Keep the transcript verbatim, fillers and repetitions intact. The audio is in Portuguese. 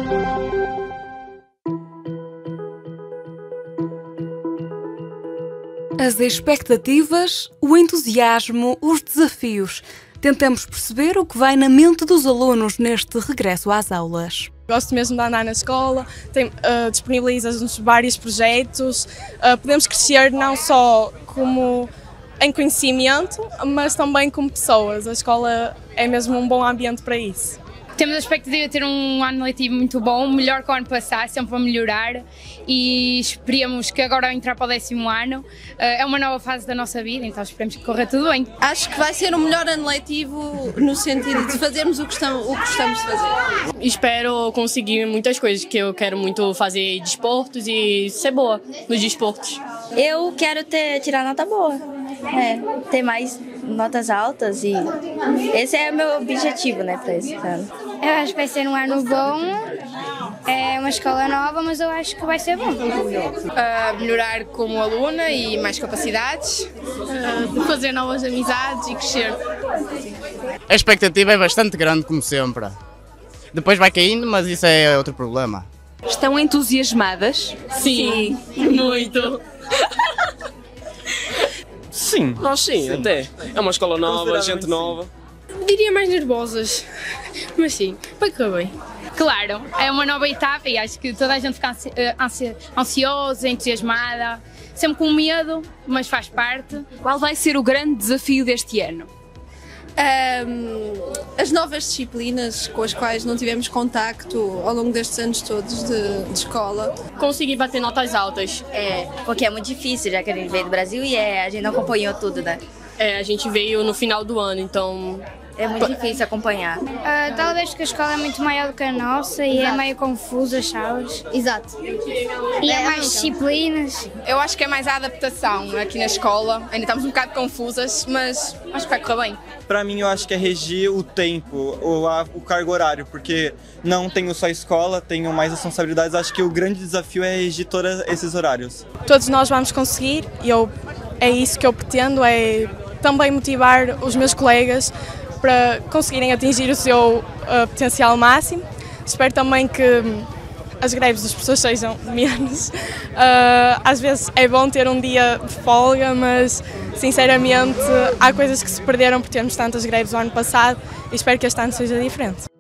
As expectativas, o entusiasmo, os desafios. Tentamos perceber o que vai na mente dos alunos neste regresso às aulas. Gosto mesmo de andar na escola, tem, uh, disponibiliza-nos vários projetos, uh, podemos crescer não só como em conhecimento, mas também como pessoas. A escola é mesmo um bom ambiente para isso. Temos a expectativa de ter um ano letivo muito bom, melhor que o ano passado, sempre a melhorar, e esperemos que agora ao entrar para o décimo ano é uma nova fase da nossa vida, então esperemos que corra tudo bem. Acho que vai ser um melhor ano letivo no sentido de fazermos o que estamos, o que estamos de fazer. Espero conseguir muitas coisas, que eu quero muito fazer desportos e ser boa nos desportos. Eu quero ter, tirar nota boa, é, ter mais notas altas, e esse é o meu objetivo, né, para esse ano. Eu acho que vai ser um ano bom, é uma escola nova, mas eu acho que vai ser bom. Uh, melhorar como aluna e mais capacidades. Uh, fazer novas amizades e crescer. A expectativa é bastante grande, como sempre. Depois vai caindo, mas isso é outro problema. Estão entusiasmadas? Sim, sim. Muito. Sim, nós sim, sim, até. É uma escola nova, gente nova. Diria mais nervosas, mas sim, vai correr bem. Claro, é uma nova etapa e acho que toda a gente fica ansi ansi ansiosa, entusiasmada, sempre com medo, mas faz parte. Qual vai ser o grande desafio deste ano? Um, as novas disciplinas com as quais não tivemos contacto ao longo destes anos todos de, de escola. Conseguir bater notas altas. É, porque é muito difícil, já que a gente veio do Brasil e é, a gente não acompanhou tudo, né? É, a gente veio no final do ano, então... É muito difícil acompanhar. Uh, talvez porque a escola é muito maior do que a nossa e Exato. É meio confusa as salas. Exato. E é, é mais disciplinas. Eu acho que é mais a adaptação aqui na escola. Ainda estamos um bocado confusas, mas acho que vai correr bem. Para mim, eu acho que é regir o tempo, o, a, o cargo horário, porque não tenho só escola, tenho mais responsabilidades. Acho que o grande desafio é regir todos esses horários. Todos nós vamos conseguir e eu, é isso que eu pretendo, é também motivar os meus colegas para conseguirem atingir o seu uh, potencial máximo. Espero também que as greves das pessoas sejam menos. Uh, às vezes é bom ter um dia de folga, mas sinceramente há coisas que se perderam por termos tantas greves o ano passado e espero que este ano seja diferente.